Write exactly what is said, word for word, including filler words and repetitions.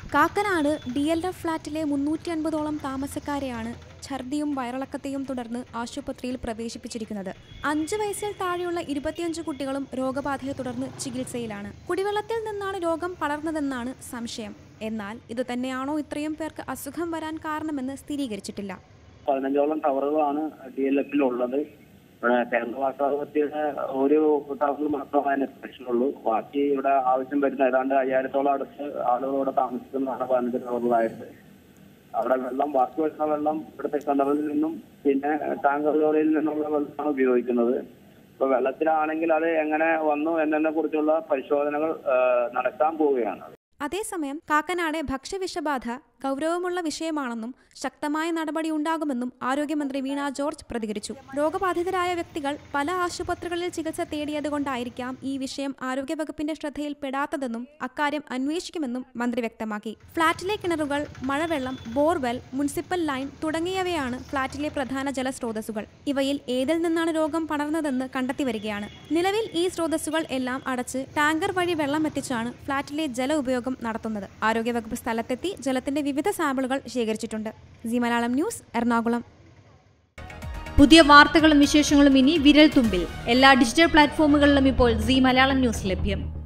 Kakkanad D L F ഫ്ളാറ്റിലെ മുന്നൂറ്റി അൻപതോളം താമസക്കാരെയാണ് ഛർദിയും വയറിളക്കത്തെയും തുടർന്ന് ആശുപത്രിയിൽ പ്രവേശിപ്പിച്ചിരിക്കുന്നത്. അഞ്ച് വയസ്സിൽ താഴെയുള്ള ഇരുപത്തിയഞ്ച് കുട്ടികളും രോഗബാധയെ തുടർന്ന് ചികിത്സയിലാണ്. കുടിവെള്ളത്തിൽ നിന്നാണ് രോഗം പടർന്നതെന്നാണ് സംശയം. എന്നാൽ ഇത് തന്നെയാണോ ഇത്രയും പേർക്ക് അസുഖം വരാൻ കാരണമെന്ന് സ്ഥിരീകരിച്ചിട്ടില്ല. പതിനഞ്ചോളം ടവറുകളാണ് ഡി എൽ എഫിലുള്ളത്. കേരള വാസാവത്തിയുടെ ഒരു ടവറിൽ മാത്രമേ അതിന് സ്പെഷ്യലുള്ളൂ. ബാക്കി ഇവിടെ ആവശ്യം വരുന്ന ഏതാണ്ട് അയ്യായിരത്തോളം അടുത്ത് ആളുകളോടെ താമസിക്കുന്നതാണ് പതിനഞ്ച് ടവറുകളായിട്ട്. അവിടെ വെള്ളം ബാക്കി വരുന്ന വെള്ളം ഇവിടുത്തെ കിണറിൽ നിന്നും പിന്നെ ടാങ്കറുകളിൽ നിന്നുള്ള വെള്ളമാണ് ഉപയോഗിക്കുന്നത്. ഇപ്പൊ വെള്ളത്തിലാണെങ്കിൽ അത് എങ്ങനെ വന്നു എന്നതിനെ കുറിച്ചുള്ള പരിശോധനകൾ നടത്താൻ പോവുകയാണ്. അതേസമയം കാക്കനാടെ ഭക്ഷ്യവിഷബാധ ഗൗരവമുള്ള വിഷയമാണെന്നും ശക്തമായ നടപടി ഉണ്ടാകുമെന്നും ആരോഗ്യമന്ത്രി വീണ ജോർജ് പ്രതികരിച്ചു. രോഗബാധിതരായ വ്യക്തികൾ പല ആശുപത്രികളിൽ ചികിത്സ തേടിയതുകൊണ്ടായിരിക്കാം ഈ വിഷയം ആരോഗ്യവകുപ്പിന്റെ ശ്രദ്ധയിൽപ്പെടാത്തതെന്നും അക്കാര്യം അന്വേഷിക്കുമെന്നും മന്ത്രി വ്യക്തമാക്കി. ഫ്ളാറ്റിലെ കിണറുകൾ, മഴവെള്ളം, ബോർവെൽ, മുനിസിപ്പൽ ലൈൻ തുടങ്ങിയവയാണ് ഫ്ളാറ്റിലെ പ്രധാന ജലസ്രോതസ്സുകൾ. ഇവയിൽ ഏതിൽ നിന്നാണ് രോഗം പടർന്നതെന്ന് കണ്ടെത്തിവരികയാണ്. നിലവിൽ ഈ സ്രോതസ്സുകൾ എല്ലാം അടച്ച് ടാങ്കർ വഴി വെള്ളം എത്തിച്ചാണ് ഫ്ളാറ്റിലെ ജല ഉപയോഗം നടത്തുന്നത്. ആരോഗ്യവകുപ്പ് സ്ഥലത്തെത്തി ജലത്തിന്റെ വിവിധ സാമ്പിളുകൾ ശേഖരിച്ചിട്ടുണ്ട്. C Malayalam news, Ernakulam. പുതിയ വാർത്തകളും വിശേഷങ്ങളും ഇനി വിരൽ തുമ്പിൽ. എല്ലാ ഡിജിറ്റൽ പ്ലാറ്റ്ഫോമുകളിലും ഇപ്പോൾ സി മലയാളം ന്യൂസ് ലഭ്യം.